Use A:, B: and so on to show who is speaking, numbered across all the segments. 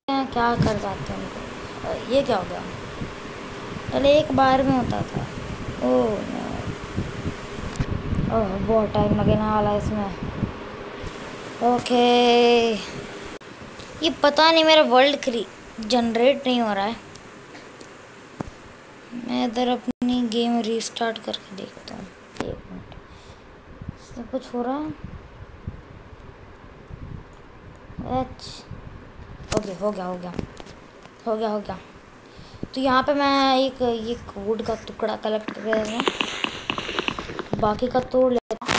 A: क्या कर जाते हैं उनको। ये क्या हो गया? पहले एक बार में होता था। ओह ओह, बहुत टाइम लगने वाला है इसमें। ओके, ये पता नहीं मेरा वर्ल्ड जनरेट नहीं हो रहा है। मैं इधर अपनी गेम रीस्टार्ट करके देखता हूँ। एक मिनट, सब कुछ हो रहा है। ओके, हो गया। तो यहाँ पे मैं एक ये कोड का टुकड़ा कलेक्ट कर रहा हूँ, बाकी का तोड़ लेता हूँ।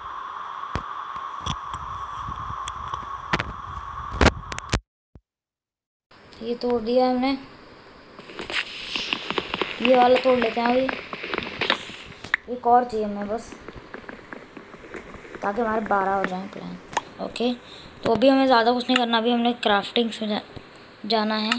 A: ये तोड़ दिया हमने, ये वाला तोड़ लेते हैं अभी। एक और चाहिए हमें बस, ताकि हमारे 12 हो जाएं प्लान। ओके, तो अभी हमें ज़्यादा कुछ नहीं करना, अभी हमने क्राफ्टिंग्स में जाना है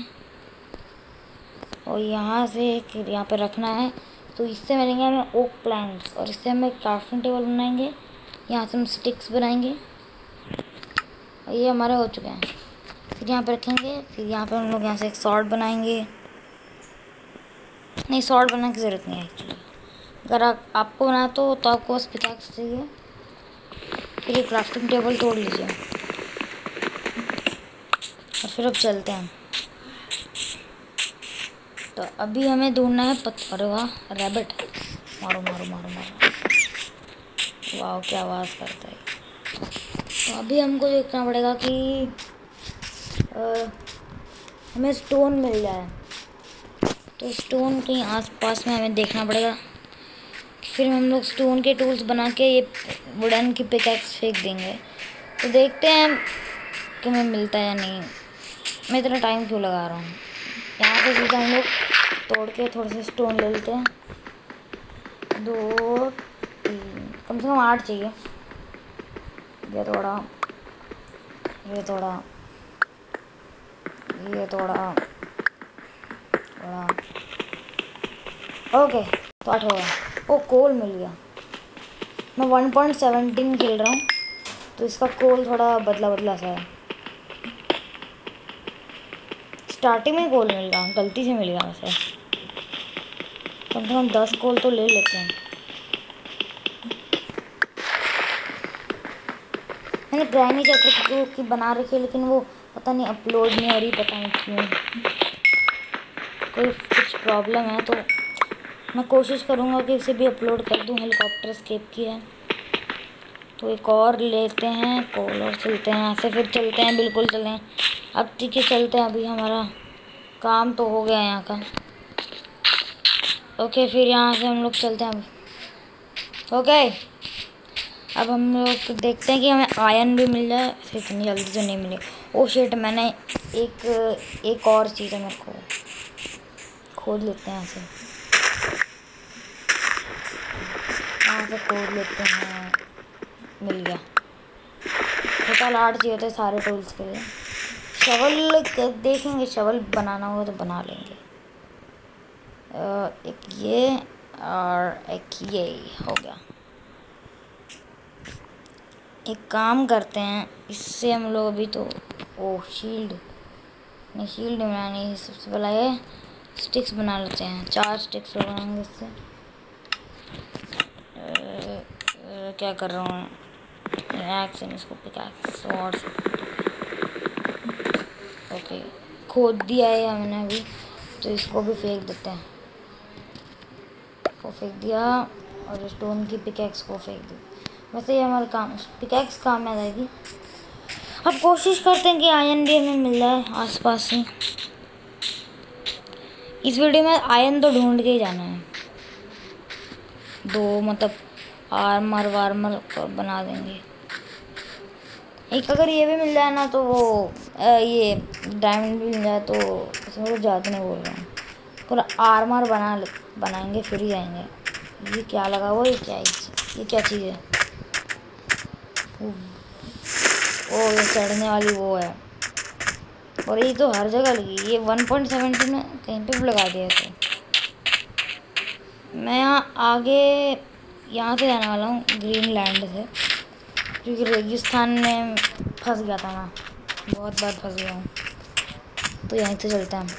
A: और यहाँ से एक यहाँ पे रखना है। तो इससे मिलेंगे हमें ओक प्लैंक्स और इससे हमें क्राफ्टिंग टेबल बनाएंगे। यहाँ से हम स्टिक्स बनाएंगे और ये हमारे हो चुके हैं। फिर यहाँ पे रखेंगे, फिर यहाँ पे हम लोग यहाँ से एक सॉर्ड बनाएंगे। नहीं, सॉर्ड बनाने की ज़रूरत नहीं है एक्चुअली। अगर आपको बना तो आपको बस पिकैक्स चाहिए। फिर ये क्राफ्टिंग टेबल तोड़ लीजिए और फिर अब चलते हैं। तो अभी हमें ढूंढना है अरे वाह, रैबिट। मारो। वाह, क्या आवाज़ करता है। तो अभी हमको देखना पड़ेगा कि हमें स्टोन मिल जाए। तो स्टोन कहीं आसपास में हमें देखना पड़ेगा। फिर हम लोग स्टोन के टूल्स बना के ये वुडन की पिकैक्स फेंक देंगे। तो देखते हैं कि हमें मिलता है या नहीं। मैं इतना टाइम क्यों लगा रहा हूँ। यहाँ से सीधा हम लोग तोड़ के थोड़े से स्टोन ले लेते हैं। 2 3 कम से कम 8 चाहिए। ये थोड़ा ओके, तो 8 हो गया। ओ, कोल मिल गया। मैं 1.17 खेल रहा हूँ, तो इसका कोल थोड़ा बदला सा है। स्टार्टिंग में कोल मिल गया, गलती से मिल गया वैसे। कम से कम 10 कोल तो ले लेते हैं। मैंने ग्रैनी चैप्टर की बना रखी है, लेकिन वो पता नहीं अपलोड नहीं हो रही, पता नहीं क्यों। कुछ प्रॉब्लम है, तो मैं कोशिश करूँगा कि इसे भी अपलोड कर दूँ। हेलीकॉप्टर एस्केप की है, तो एक और लेते हैं कोल और चलते हैं यहाँ से। फिर चलते हैं, बिल्कुल चलें। अब ठीक है, चलते हैं। अभी हमारा काम तो हो गया यहाँ का। ओके, फिर यहाँ से हम लोग चलते हैं अभी। ओके, अब हम लोग देखते हैं कि हमें आयरन भी मिल जाए। इतनी जल्दी तो नहीं मिले। ओ शिट, मैंने एक और चीज़ है, मेरे को खोद लेते हैं यहाँ से खोद लेते हैं। मिल गया। टोटल 8 चाहिए थे सारे टूल्स के लिए। शवल देखेंगे, शवल बनाना होगा तो बना लेंगे। एक ये और एक ये हो गया। एक काम करते हैं, इससे हम लोग अभी तो शील्ड नहीं बनानी। सबसे पहले ये स्टिक्स बना लेते हैं। 4 स्टिक्स बनाएंगे इससे। क्या कर रहा हूँ एक्शन, इसको पिकैक्स स्वॉर्ड। ओके, खोद दिया है हमने अभी, तो इसको भी फेंक देते हैं। फेंक दिया और स्टोन की पिकैक्स को फेंक दी। वैसे ये हमारा काम, पिकैक्स काम में आ जाएगी। अब कोशिश करते हैं कि आयरन भी हमें मिल जाए आसपास से। इस वीडियो में आयरन तो ढूंढ के ही जाना है। 2 मतलब आर्मर वार्मर बना देंगे। एक अगर ये भी मिल जाए ना, तो वो ये डायमंड भी मिल जाए, तो इसमें कुछ ज़्यादा नहीं बोल रहा हूँ। पूरा आर्मर बनाएंगे, फिर ही जाएंगे। ये क्या लगा हुआ, ये क्या चीज़ है? ओ, ये चढ़ने वाली वो है। और ये तो हर जगह लगी। ये 1.17 में कहीं पे भी लगा दिया। तो मैं आगे यहाँ से जाने वाला हूँ, ग्रीन लैंड से, क्योंकि रेगिस्तान में फंस गया था मैं। बहुत बार फंस गया हूँ। तो यहीं से चलते हैं।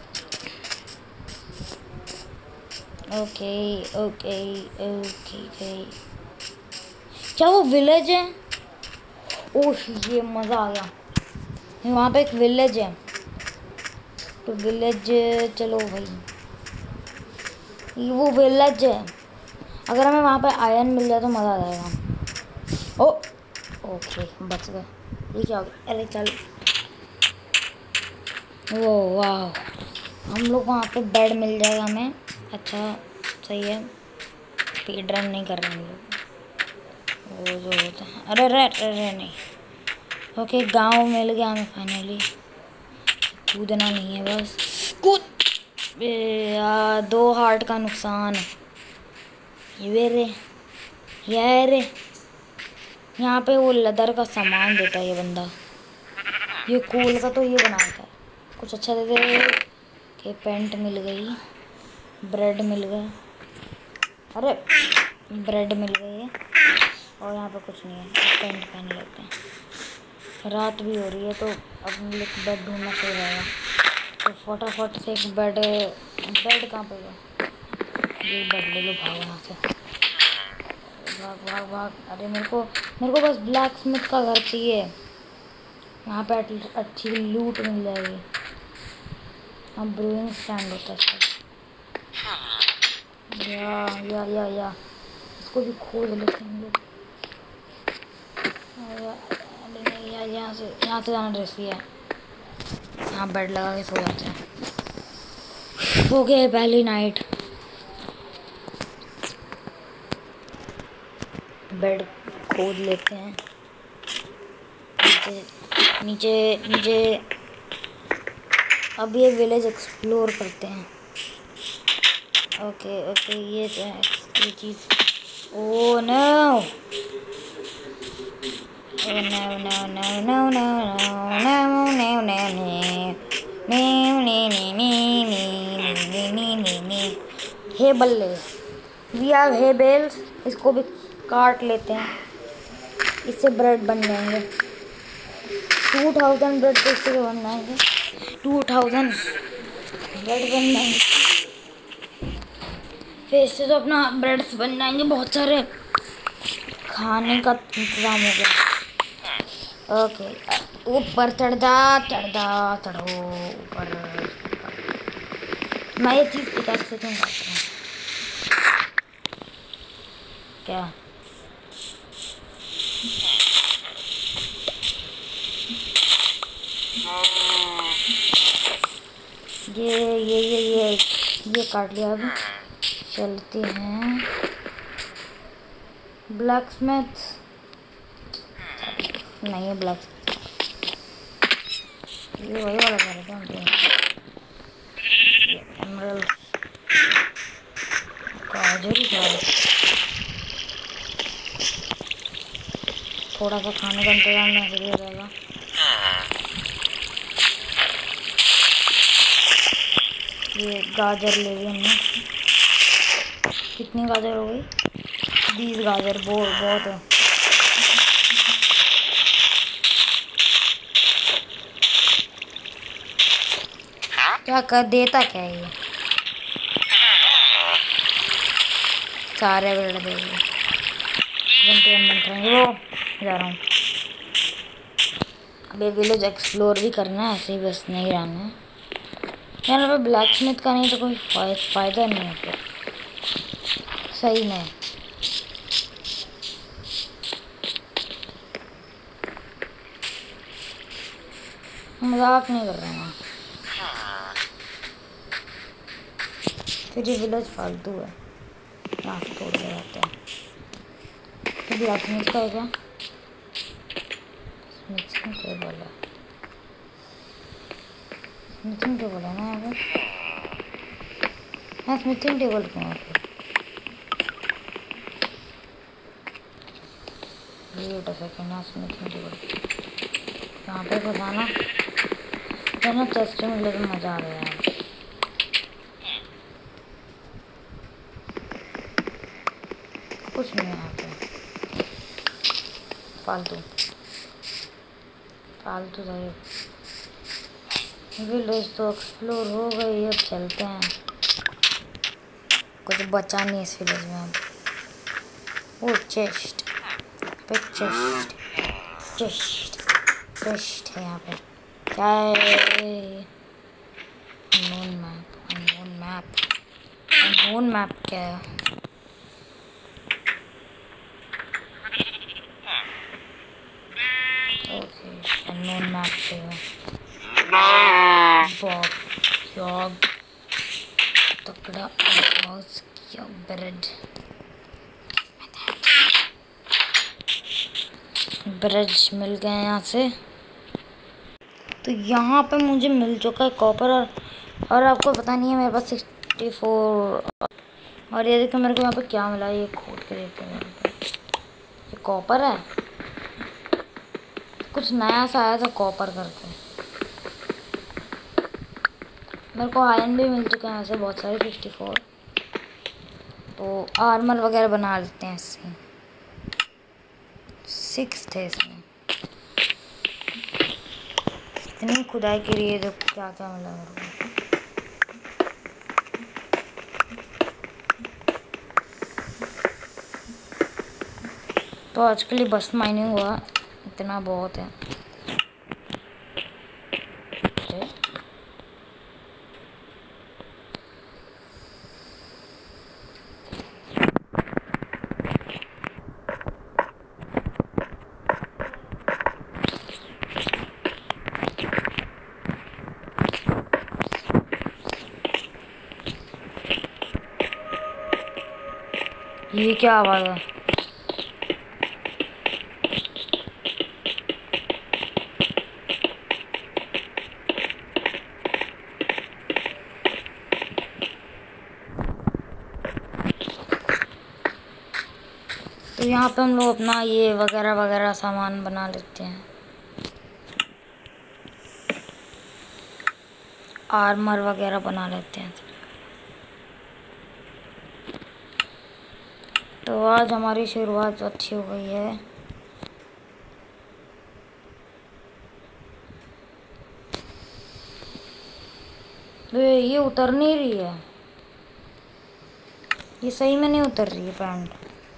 A: Okay okay okay okay. क्या वो विलेज है? ओह ये मज़ा आ गया। वहाँ पे एक विलेज है, तो विलेज चलो भाई, ये वो विलेज है। अगर हमें वहाँ पे आयरन मिल जाए तो मज़ा आ जाएगा। ओ ओके बच गए। ये क्या हो गया? अरे चल, वो वाह, हम लोग वहाँ पे बेड मिल जाएगा हमें। अच्छा सही है, स्पीड रन नहीं कर रहे हम लोग, वो जो होता है। अरे अरे अरे नहीं। ओके गांव मिल गया हमें फाइनली। कूदना नहीं है बस, कूद। यार 2 हार्ट का नुकसान। ये रे, ये रे, यहाँ पे वो लेदर का सामान देता है ये बंदा। ये कूल का तो ये बनाता है, कुछ अच्छा दे दे। के पेंट मिल गई, ब्रेड मिल गया। अरे ब्रेड मिल गई है, और यहाँ पे कुछ नहीं है। पेंट पहन लेते हैं, रात भी हो रही है तो अब हम लोग बेड ढूंढना सही रहेगा। तो फटाफट से एक बेड, बेड कहाँ पे गया? ये बेड ले लो, भाग यहाँ से, भाग भाग भाग। अरे मेरे को बस ब्लैक स्मिथ का घर चाहिए, यहाँ पे अच्छी लूट मिल जाएगी। हाँ ब्रूइंग स्टैंड होता है या इसको भी खोद लेते हैं हम लोग। अरे नहीं यार, यहाँ से जाना ड्रेसी है। यहाँ बेड लगा के सो जाते हैं। हो गया पहली नाइट। बेड खोद लेते हैं, नीचे नीचे नीचे। अब ये विलेज एक्सप्लोर करते हैं। ओके ओके, ये चीज़। Oh no, oh no no no no no no no no no. Hey बल्ले, वी हैव हे बेल्स। इसको भी काट लेते हैं, इससे ब्रेड बन जाएंगे। 2000 ब्रेड तो इससे बन जाएंगे। 2000 ब्रेड बन जाएंगे, फिर इससे तो अपना ब्रेड्स बन जाएंगे बहुत सारे। खाने का इंतज़ाम हो गया। ओके ऊपर चढ़ो ऊपर। मैं ये चीज़ पिकाक से क्यों करता हूँ? क्या ये काट लिया। अब चलते हैं ब्लैक स्मिथ। नहीं है ब्लैक, ये वही वाला कर रहा है। एमरल्ड गाजर ही थोड़ा सा खाने का इंतजाम नहीं कर जाएगा। ये गाजर ले ली हमने। कितनी गाजर हो गई? 20 गाजर, बहुत है। क्या कर देता क्या है ये? सारे ब्रेड दे दिए। वो जा रहा हूँ। अब ये विलेज एक्सप्लोर भी करना है, ऐसे ही बस नहीं रहना है। यहाँ पे ब्लैक स्मिथ का नहीं तो कोई फ़ायदा नहीं है फिर, सही में। मजाक नहीं कर रहे हैं, फिर ये विलेज फालतू है, यहाँ से तोड़ के जाते हैं। तो ब्लैक स्मिथ का है क्या? स्मिथिंग टेबल है, स्मिथिंग टेबल है ना यहाँ पे। हाँ स्मिथिंग टेबल क्यों है फिर? वेट अ सेकंड, हाँ स्मिथिंग टेबल यहाँ पे खजाना ना, चेस्ट में मिले तो मज़ा आ गया यार। कुछ नहीं है यहाँ पे, फालतू फालतू सही। विलेज तो एक्सप्लोर हो गई, अब चलते हैं। कुछ बचा नहीं इस विलेज में अब। वो चेस्ट पे चेस्ट चेस्ट चेस्ट है यहाँ पे। क्या है? Unknown map, unknown map, unknown map क्या है? ओके, अननोन मैप से है। बॉब यॉग तकड़ा आवाज क्या ब्रेड ब्रेड मिल गए यहाँ से। तो यहाँ पे मुझे मिल चुका है कॉपर और आपको पता नहीं है मेरे पास 64। और ये देखो मेरे को यहाँ पे क्या मिला, ये खोद के देखते हैं। मेरे को ये कॉपर है, कुछ नया सा आया था कॉपर करके। मेरे को आयरन भी मिल चुके हैं ऐसे बहुत सारे 64। तो आर्मर वगैरह बना लेते हैं इससे। 6 थे इसमें। इतनी खुदाई के लिए देखो क्या क्या मिला मेरे को। तो आज के लिए बस माइनिंग हुआ, इतना बहुत है। ये क्या आवाज़ है? तो यहाँ पे हम लोग अपना ये वगैरह वगैरह सामान बना लेते हैं। आर्मर वगैरह बना लेते हैं। तो आज हमारी शुरुआत अच्छी हो गई है। तो ये उतर नहीं रही है, ये सही में नहीं उतर रही है पैंट।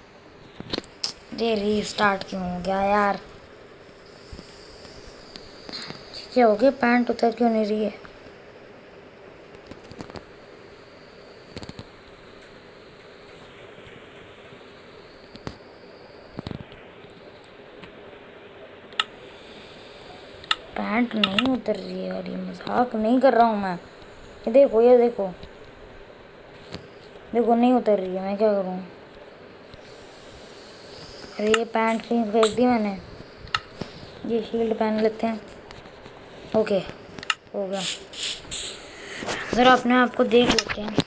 A: ये रीस्टार्ट क्यों हो गया यार? क्या हो गया, पैंट उतर क्यों नहीं रही है? पैंट नहीं उतर रही है और ये मजाक नहीं कर रहा हूँ मैं। ये देखो, ये देखो, देखो नहीं उतर रही है। मैं क्या करूँ? अरे ये पैंट कहीं फेंक दी मैंने। ये शील्ड पहन लेते हैं। ओके, हो गया। ज़रा अपने आप को देख लेते हैं।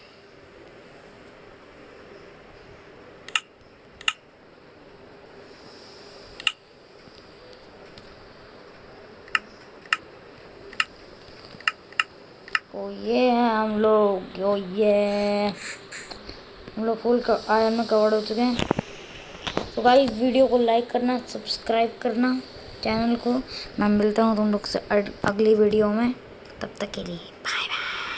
A: ओ ये है हम लोग, ओ ये हम लोग फुल आयरन में कवर्ड हो चुके हैं। तो गाइस वीडियो को लाइक करना, सब्सक्राइब करना चैनल को। मैं मिलता हूँ तुम लोग से अगली वीडियो में। तब तक के लिए बाय।